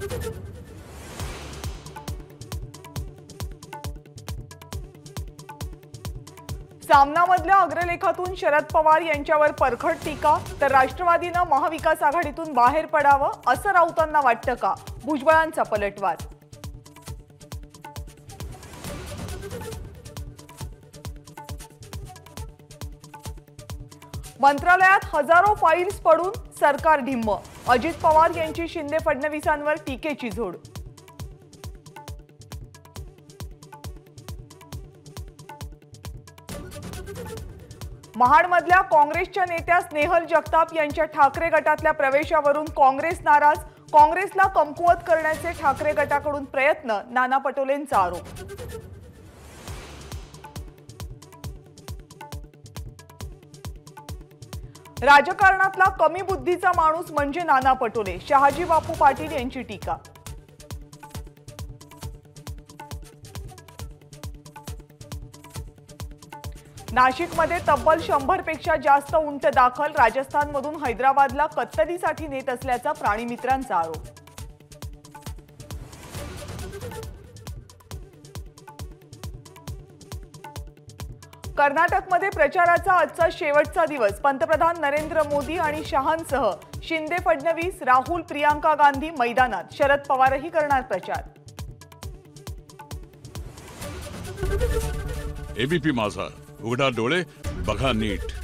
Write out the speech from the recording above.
सामनामधल्या अग्रलेखातून शरद पवार यांच्यावर परखड टीका, तर राष्ट्रवादीनं महाविकास आघाडीतून बाहेर पडावं असं राऊतांना वाटतं का? भुजबळांचा पलटवार. मंत्रालयात हजारो फाईल्स पडून सरकार ढिम्म, अजित पवार यांची शिंदे फडणवीसांवर टीकेची झोड. महाडमधल्या काँग्रेसच्या नेत्या स्नेहल जगताप यांच्या ठाकरे गटातल्या प्रवेशावरून काँग्रेस नाराज, काँग्रेसला कमकुवत करण्याचे ठाकरे गटाकडून प्रयत्न, नाना पटोलेंचा आरोप. राजकारणातला कमी बुद्धीचा माणूस म्हणजे नाना पटोले, शहाजी बापू पाटील यांची टीका. नाशिकमध्ये तब्बल 100 पेक्षा जास्त उंट दाखल, राजस्थानमधून हैदराबादला कत्तलीसाठी नेत असल्याचा प्राणीमित्रांचा आरोप. कर्नाटकमध्ये प्रचाराचा आजचा शेवटचा दिवस, पंतप्रधान नरेंद्र मोदी आणि शहांसह शिंदे फडणवीस, राहुल, प्रियांका गांधी मैदानात, शरद पवारही करणार प्रचार. एबीपी माझा, उघडा डोळे बघा नीट.